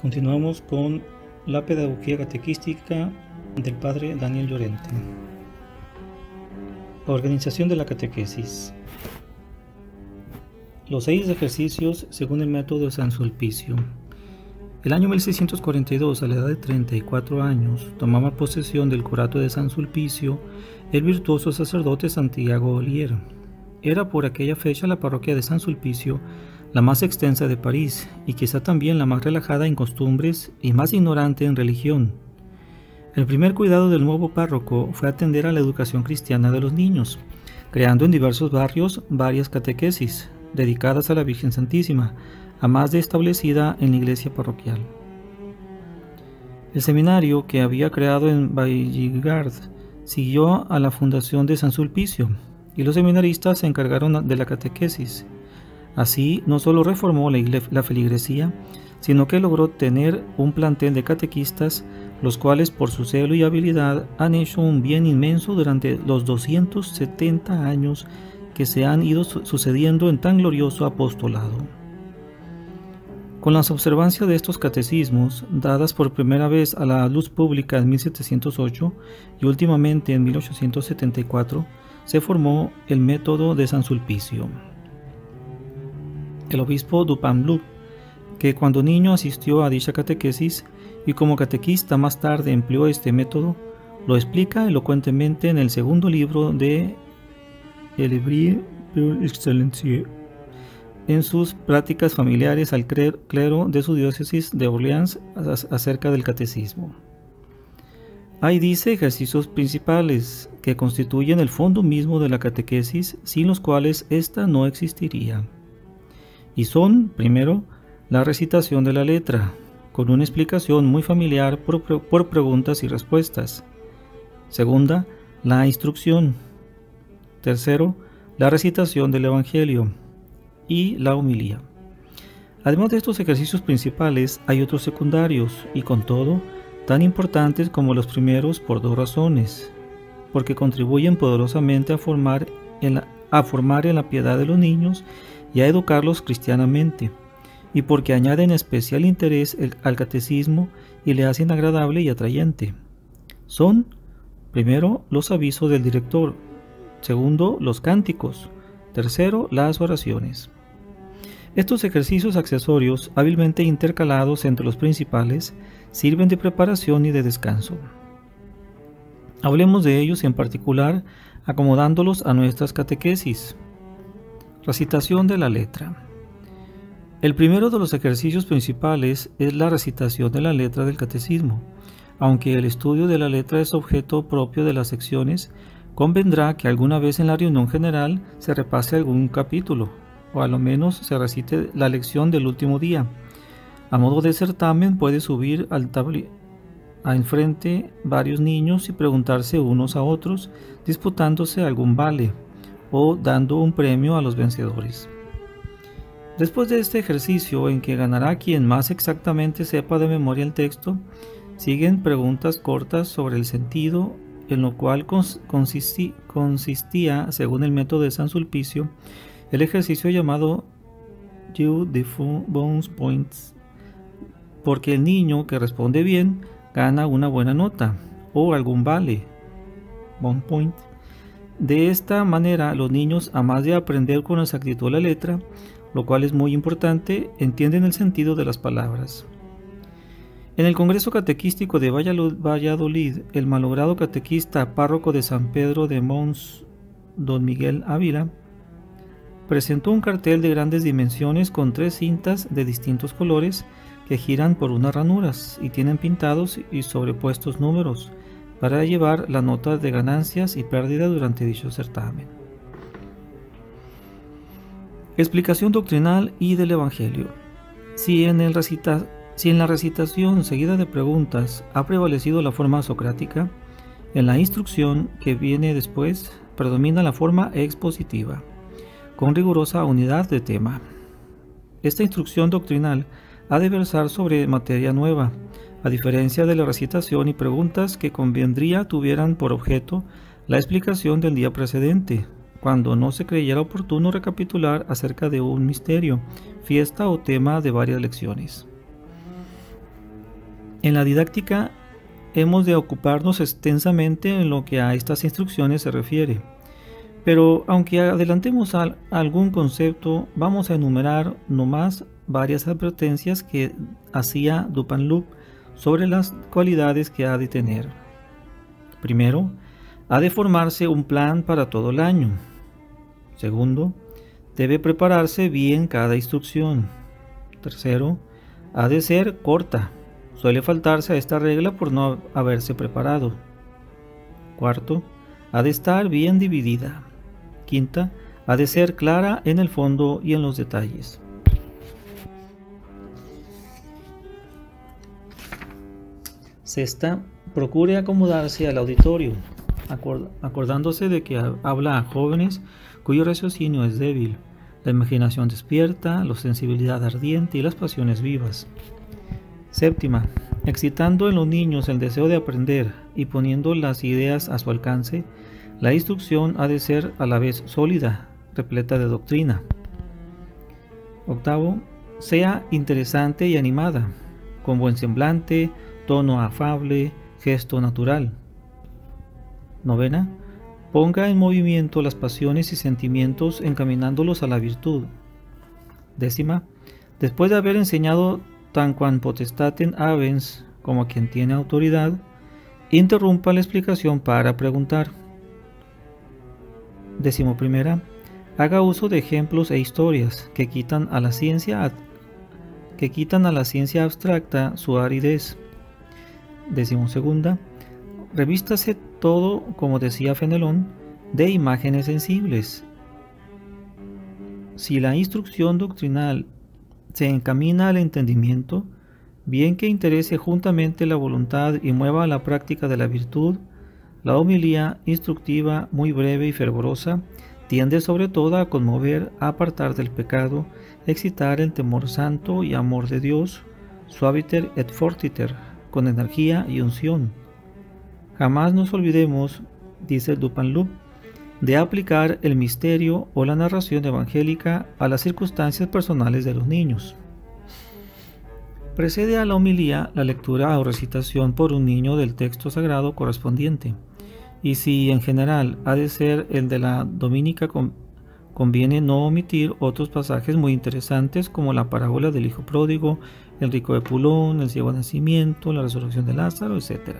Continuamos con la pedagogía catequística del padre Daniel Llorente. Organización de la catequesis. Los 6 ejercicios según el método de San Sulpicio. El año 1642, a la edad de 34 años, tomaba posesión del curato de San Sulpicio el virtuoso sacerdote Santiago Olier. Era por aquella fecha la parroquia de San Sulpicio la más extensa de París y quizá también la más relajada en costumbres y más ignorante en religión. El primer cuidado del nuevo párroco fue atender a la educación cristiana de los niños, creando en diversos barrios varias catequesis dedicadas a la Virgen Santísima, a más de establecida en la iglesia parroquial. El seminario que había creado en Vailligard siguió a la fundación de San Sulpicio, y los seminaristas se encargaron de la catequesis. Así, no solo reformó la feligresía, sino que logró tener un plantel de catequistas, los cuales por su celo y habilidad han hecho un bien inmenso durante los 270 años que se han ido sucediendo en tan glorioso apostolado. Con las observancias de estos catecismos, dadas por primera vez a la luz pública en 1708 y últimamente en 1874, se formó el método de San Sulpicio. El obispo Dupanloup, que cuando niño asistió a dicha catequesis y como catequista más tarde empleó este método, lo explica elocuentemente en el segundo libro de El Livre pour l'excellence, en sus prácticas familiares al clero de su diócesis de Orleans acerca del catecismo. Ahí dice ejercicios principales que constituyen el fondo mismo de la catequesis, sin los cuales ésta no existiría. Y son, primero, la recitación de la letra, con una explicación muy familiar por preguntas y respuestas. Segunda, la instrucción. Tercero, la recitación del Evangelio y la homilía. Además de estos ejercicios principales, hay otros secundarios, y con todo, tan importantes como los primeros por dos razones: porque contribuyen poderosamente a formar en la piedad de los niños y a educarlos cristianamente, y porque añaden especial interés al catecismo y le hacen agradable y atrayente. Son, primero, los avisos del director; segundo, los cánticos; tercero, las oraciones. Estos ejercicios accesorios, hábilmente intercalados entre los principales, sirven de preparación y de descanso. Hablemos de ellos en particular, acomodándolos a nuestras catequesis. Recitación de la letra. El primero de los ejercicios principales es la recitación de la letra del catecismo. Aunque el estudio de la letra es objeto propio de las secciones, convendrá que alguna vez en la reunión general se repase algún capítulo, o a lo menos se recite la lección del último día. A modo de certamen puede subir al enfrente varios niños y preguntarse unos a otros, disputándose algún vale, o dando un premio a los vencedores. Después de este ejercicio, en que ganará quien más exactamente sepa de memoria el texto, siguen preguntas cortas sobre el sentido, en lo cual consistía, según el método de San Sulpicio, el ejercicio llamado Jeu de Bons Points, porque el niño que responde bien gana una buena nota o algún vale, bon point. De esta manera, los niños, a más de aprender con exactitud la letra, lo cual es muy importante, entienden el sentido de las palabras. En el Congreso Catequístico de Valladolid, el malogrado catequista párroco de San Pedro de Mons, don Miguel Ávila, presentó un cartel de grandes dimensiones con 3 cintas de distintos colores que giran por unas ranuras y tienen pintados y sobrepuestos números para llevar la nota de ganancias y pérdida durante dicho certamen. Explicación doctrinal y del Evangelio. Si en la recitación seguida de preguntas ha prevalecido la forma socrática, en la instrucción que viene después predomina la forma expositiva, con rigurosa unidad de tema. Esta instrucción doctrinal ha de versar sobre materia nueva, a diferencia de la recitación y preguntas que convendría tuvieran por objeto la explicación del día precedente, cuando no se creyera oportuno recapitular acerca de un misterio, fiesta o tema de varias lecciones. En la didáctica hemos de ocuparnos extensamente en lo que a estas instrucciones se refiere. Pero aunque adelantemos algún concepto, vamos a enumerar nomás varias advertencias que hacía Dupanloup sobre las cualidades que ha de tener. Primero, ha de formarse un plan para todo el año. Segundo, debe prepararse bien cada instrucción. Tercero, ha de ser corta. Suele faltarse a esta regla por no haberse preparado. Cuarto, ha de estar bien dividida. Quinta, ha de ser clara en el fondo y en los detalles. Sexta, procure acomodarse al auditorio, acordándose de que habla a jóvenes cuyo raciocinio es débil, la imaginación despierta, la sensibilidad ardiente y las pasiones vivas. Séptima, excitando en los niños el deseo de aprender y poniendo las ideas a su alcance, la instrucción ha de ser a la vez sólida, repleta de doctrina. Octavo, sea interesante y animada, con buen semblante, tono afable, gesto natural. Novena, ponga en movimiento las pasiones y sentimientos encaminándolos a la virtud. Décima, después de haber enseñado tanquam potestatem habens, como a quien tiene autoridad, interrumpa la explicación para preguntar. 11, haga uso de ejemplos e historias que quitan a la ciencia abstracta su aridez. 12, revístase todo, como decía Fenelón, de imágenes sensibles. Si la instrucción doctrinal se encamina al entendimiento, bien que interese juntamente la voluntad y mueva a la práctica de la virtud, la homilía instructiva, muy breve y fervorosa, tiende sobre todo a conmover, a apartar del pecado, excitar el temor santo y amor de Dios, suaviter et fortiter, con energía y unción. Jamás nos olvidemos, dice Dupanloup, de aplicar el misterio o la narración evangélica a las circunstancias personales de los niños. Precede a la homilía la lectura o recitación por un niño del texto sagrado correspondiente, y si en general ha de ser el de la dominica, conviene no omitir otros pasajes muy interesantes como la parábola del hijo pródigo, el rico de Pulón, el ciego de nacimiento, la resurrección de Lázaro, etc.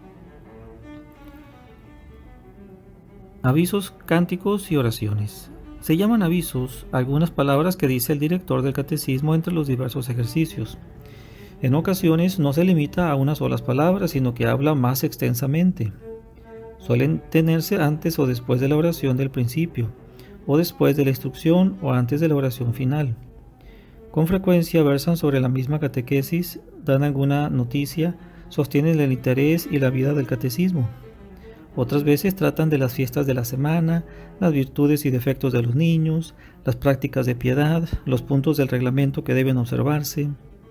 Avisos, cánticos y oraciones. Se llaman avisos algunas palabras que dice el director del catecismo entre los diversos ejercicios. En ocasiones no se limita a unas solas palabras, sino que habla más extensamente. Suelen tenerse antes o después de la oración del principio, o después de la instrucción o antes de la oración final. Con frecuencia versan sobre la misma catequesis, dan alguna noticia, sostienen el interés y la vida del catecismo. Otras veces tratan de las fiestas de la semana, las virtudes y defectos de los niños, las prácticas de piedad, los puntos del reglamento que deben observarse.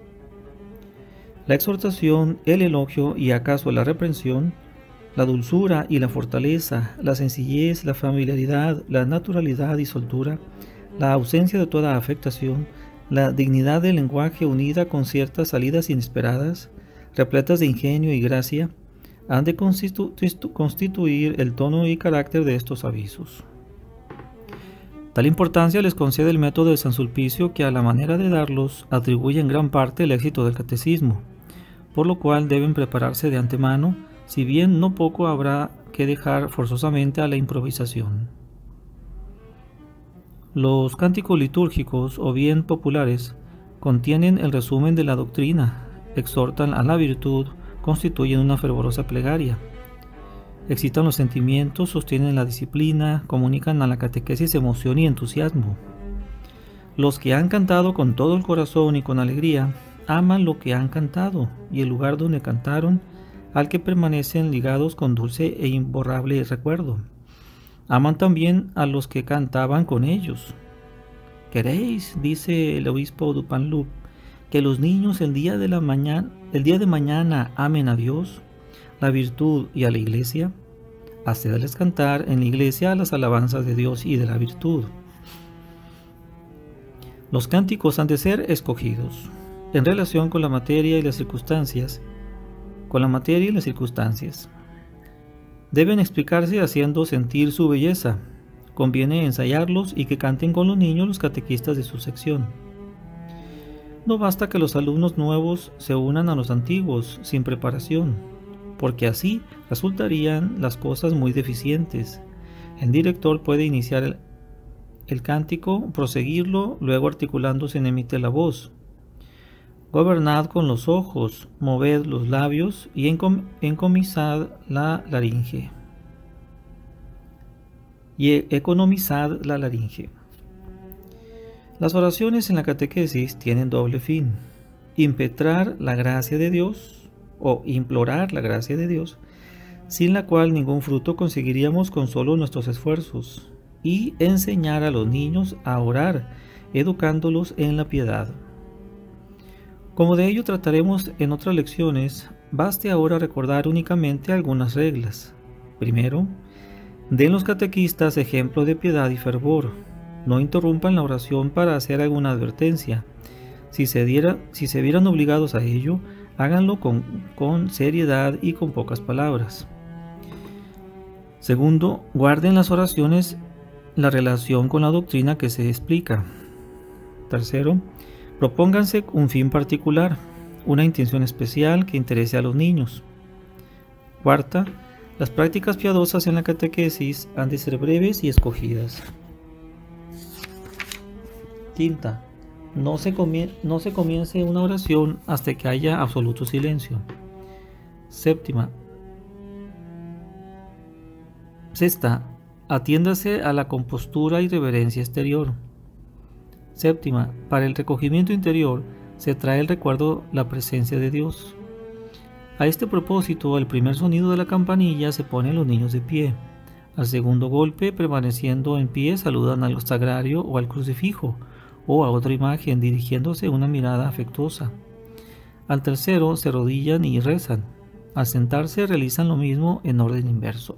La exhortación, el elogio y acaso la reprensión, la dulzura y la fortaleza, la sencillez, la familiaridad, la naturalidad y soltura, la ausencia de toda afectación, la dignidad del lenguaje unida con ciertas salidas inesperadas, repletas de ingenio y gracia, han de constituir el tono y carácter de estos avisos. Tal importancia les concede el método de San Sulpicio, que a la manera de darlos atribuye en gran parte el éxito del catecismo, por lo cual deben prepararse de antemano, si bien no poco habrá que dejar forzosamente a la improvisación. Los cánticos litúrgicos o bien populares contienen el resumen de la doctrina, exhortan a la virtud, constituyen una fervorosa plegaria, excitan los sentimientos, sostienen la disciplina, comunican a la catequesis emoción y entusiasmo. Los que han cantado con todo el corazón y con alegría, aman lo que han cantado y el lugar donde cantaron, al que permanecen ligados con dulce e imborrable recuerdo. Aman también a los que cantaban con ellos. ¿Queréis, dice el obispo Dupanloup, que los niños el día de mañana amen a Dios, la virtud y a la iglesia? Hacedles cantar en la iglesia las alabanzas de Dios y de la virtud. Los cánticos han de ser escogidos en relación con la materia y las circunstancias, con la materia y las circunstancias. Deben explicarse haciendo sentir su belleza. Conviene ensayarlos y que canten con los niños los catequistas de su sección. No basta que los alumnos nuevos se unan a los antiguos sin preparación, porque así resultarían las cosas muy deficientes. El director puede iniciar el cántico, proseguirlo, luego articulándose emite la voz. Gobernad con los ojos, moved los labios y encomisad la laringe. Economizad la laringe. Las oraciones en la catequesis tienen doble fin: impetrar la gracia de Dios o implorar la gracia de Dios, sin la cual ningún fruto conseguiríamos con solo nuestros esfuerzos, y enseñar a los niños a orar, educándolos en la piedad. Como de ello trataremos en otras lecciones, baste ahora recordar únicamente algunas reglas. Primero, den los catequistas ejemplo de piedad y fervor. No interrumpan la oración para hacer alguna advertencia. Si se vieran obligados a ello, háganlo con seriedad y con pocas palabras. Segundo, guarden las oraciones la relación con la doctrina que se explica. Tercero, propónganse un fin particular, una intención especial que interese a los niños. Cuarta, las prácticas piadosas en la catequesis han de ser breves y escogidas. Quinta, no se comience una oración hasta que haya absoluto silencio. Séptima. Sexta, atiéndase a la compostura y reverencia exterior. Séptima, para el recogimiento interior se trae el recuerdo la presencia de Dios. A este propósito, al primer sonido de la campanilla se ponen los niños de pie. Al segundo golpe, permaneciendo en pie, saludan al sagrario o al crucifijo, o a otra imagen, dirigiéndose una mirada afectuosa. Al tercero, se arrodillan y rezan. Al sentarse, realizan lo mismo en orden inverso.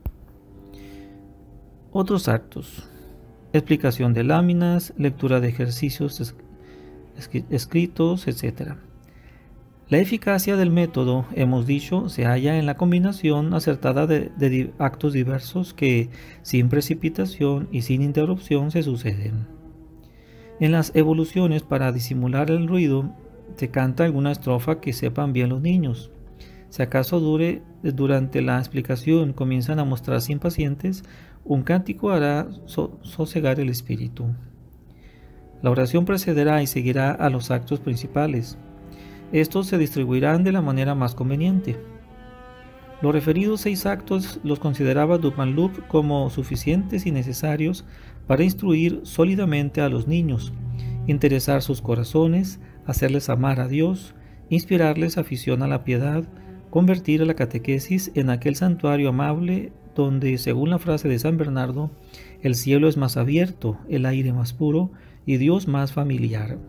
Otros actos: explicación de láminas, lectura de ejercicios escritos, etc. La eficacia del método, hemos dicho, se halla en la combinación acertada de actos diversos que, sin precipitación y sin interrupción, se suceden. En las evoluciones, para disimular el ruido, se canta alguna estrofa que sepan bien los niños. Si acaso durante la explicación comienzan a mostrarse impacientes, un cántico hará sosegar el espíritu. La oración precederá y seguirá a los actos principales. Estos se distribuirán de la manera más conveniente. Los referidos 6 actos los consideraba Dupanloup como suficientes y necesarios para instruir sólidamente a los niños, interesar sus corazones, hacerles amar a Dios, inspirarles afición a la piedad, convertir a la catequesis en aquel santuario amable donde, según la frase de San Bernardo, el cielo es más abierto, el aire más puro y Dios más familiar.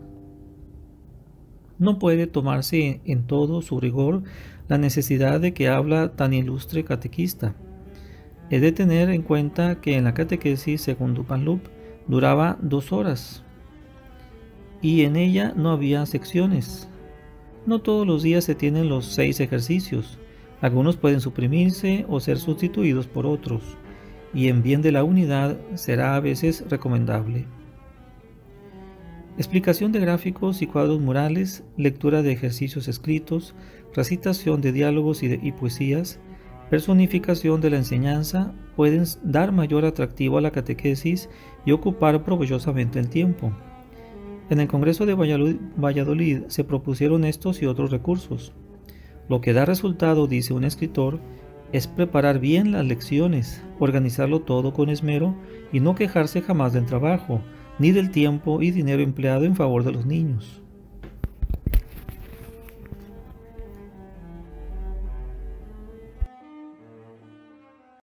No puede tomarse en todo su rigor la necesidad de que habla tan ilustre catequista. He de tener en cuenta que en la catequesis, según Dupanloup, duraba 2 horas y en ella no había secciones. No todos los días se tienen los 6 ejercicios. Algunos pueden suprimirse o ser sustituidos por otros, y en bien de la unidad será a veces recomendable. Explicación de gráficos y cuadros murales, lectura de ejercicios escritos, recitación de diálogos y poesías, personificación de la enseñanza pueden dar mayor atractivo a la catequesis y ocupar provechosamente el tiempo. En el Congreso de Valladolid se propusieron estos y otros recursos. Lo que da resultado, dice un escritor, es preparar bien las lecciones, organizarlo todo con esmero y no quejarse jamás del trabajo, ni del tiempo y dinero empleado en favor de los niños.